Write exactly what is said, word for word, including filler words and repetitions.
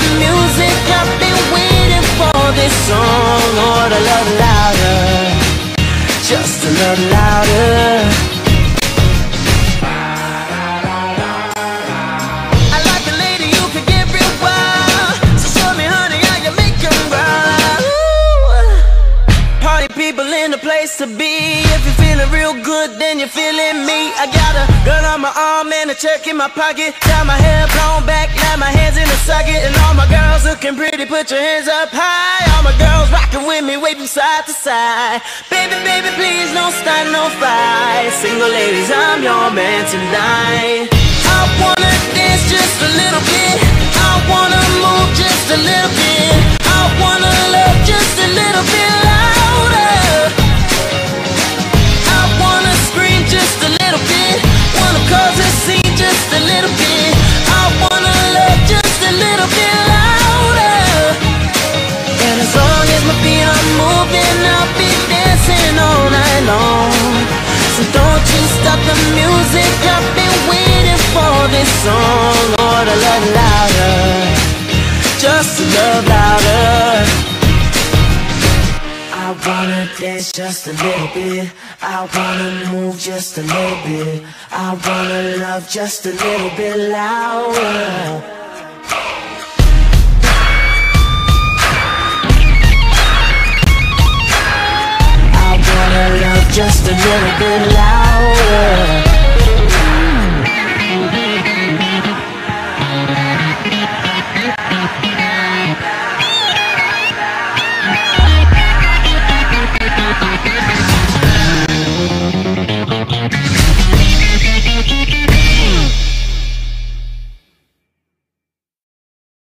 music. I've been waiting for this song. Lord, a little louder, just a little louder. I like a lady who can get real wild, so show me, honey, how you make 'em wild. Party people in the place to be. If you're feeling real good, then you're feeling me. I got a gun on my arm and a check in my pocket. Got my hair blown back, now my hands in the socket. And all my girls looking pretty, put your hands up high. All my girls rocking with me, waving side to side. Baby, baby, please don't start no fight. Single ladies, I'm your man tonight. I wanna dance just a little bit. I wanna move just a little bit. I wanna love just a little bit louder. I wanna scream just a little bit. Wanna cause a scene just a little bit. I wanna love just a little bit louder. And as long as my feet are moving, I'll be dancing all night long. So don't you stop the music. I've been waiting for this song. Lord, a love louder, just a love louder. I wanna dance just a little bit. I wanna move just a little bit. I wanna love just a little bit louder. I wanna love just a little bit louder.